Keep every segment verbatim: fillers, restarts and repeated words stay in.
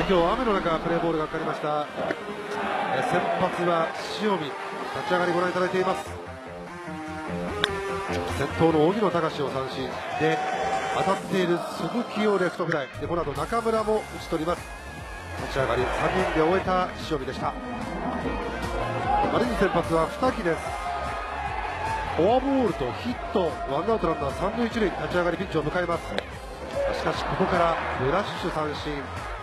今日は雨の中プレーボールがかかりました。先発は塩見、立ち上がりご覧いただいています。先頭の荻野隆を三振で、当たっている鈴木をレフトフライで、この後中村も打ち取ります。立ち上がりさんにんで終えた塩見でした。マリーンズ先発は二木です。フォアボールとヒット、ワンアウトランナー三塁一塁、立ち上がりピンチを迎えます。しかしここからブラッシュ三振、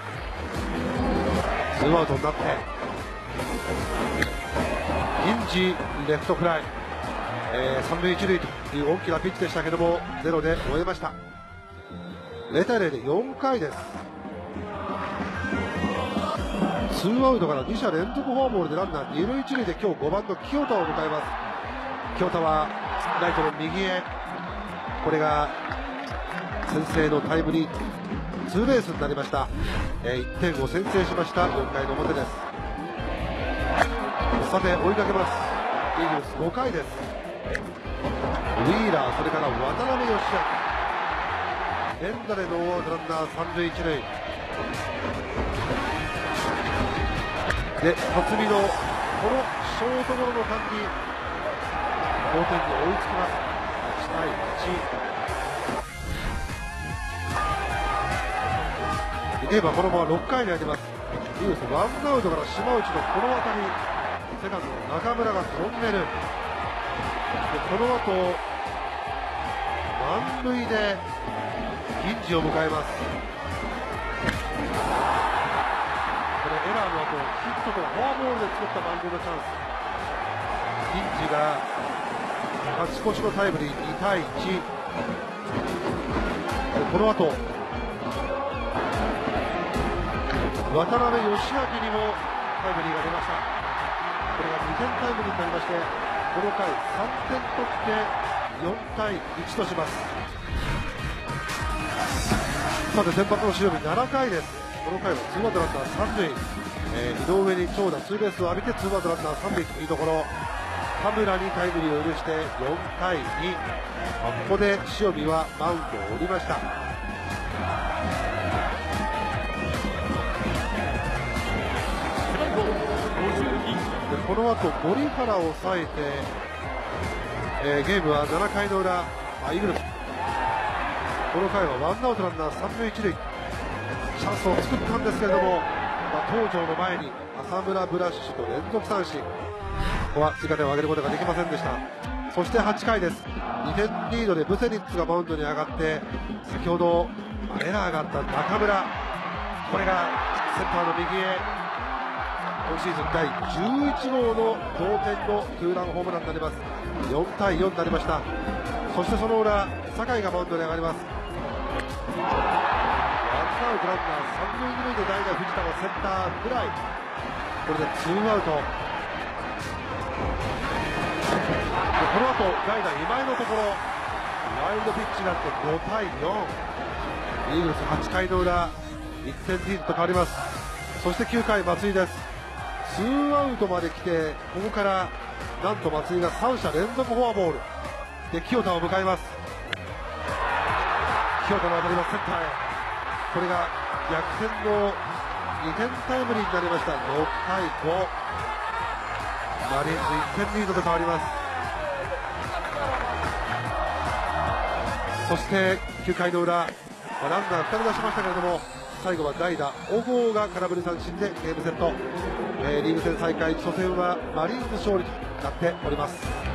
ツーアウトになって銀次レフトフライ、えー、三塁一塁という大きなピッチでしたけどもゼロで終えました。ゼロたいゼロでよんかいです。ツーアウトからに者連続フォアボールでランナー二塁一塁で今日ごばんの清田を迎えます。清田はライトの右へ、これが先制のタイムリーツーベースになりました。えー、いってんを先制しましたよんかいの表です。さて追いかけます。イーグルスごかいです。ウィーラー、それから渡辺義明、連打でノーアウトランナー三塁一塁で、辰巳のこのショートゴロの間に同点に追いつきます。いちたいいち。で言えばこのままろっかいに入ります。いいです。ワンアウトから島内のこの当たり、セカンドの中村がトンネルで、この後満塁で銀次を迎えます。これエラーの後ヒットとフォアボールで作った満塁のチャンス、銀次が勝ち越しのタイムリーにたいいち。この後渡辺義明にもタイムリーが出ました。これがにてんタイムリーになりまして、この回さんてん取ってよんたいいちとします。さて先発の塩見ななかいです。この回はツーアウトランナー三塁、えー、井上に長打ツーベースを浴びてツーアウトランナー三塁というところ、田村にタイムリーを許してよんたいに。ここで塩見はマウンドを降りました。この後森原を抑えて、えー、ゲームはななかいの裏、イーグルスこの回はワンアウトランナー三塁一塁、チャンスを作ったんですけれども、まあ、東條の前に浅村、ブラッシュと連続三振、ここは追加点を上げることができませんでした。そしてはちかいです。にてんリードでブセニッツがマウンドに上がって、先ほどエラーがあった中村、これがセンターの右へ今シーズンだいじゅういちごうの同点のツーランホームランになります。よんたいよんになりました。そしてその裏、酒井がマウンドに上がります。ワンアウトランナー三塁二塁で代打藤田のセンターフライ、これでツーアウト。でこの後代打今井のところワイルドピッチになってごたいよん、イーグルスはちかいの裏いってんリードと変わります。そしてきゅうかい松井です。ツーアウトまで来て、ここからなんと松井がさん者連続フォアボールで清田を迎えます。清田の当たりはセンターへ、これが逆転のにてんタイムリーになりました。ろったいご、マリーンズいってんリードと変わります。そしてきゅうかいの裏、まあ、ランナーふたり出しましたけれども、最後は代打小郷が空振り三振でゲームセット。えー、リーグ戦再開、初戦はマリーンズ勝利となっております。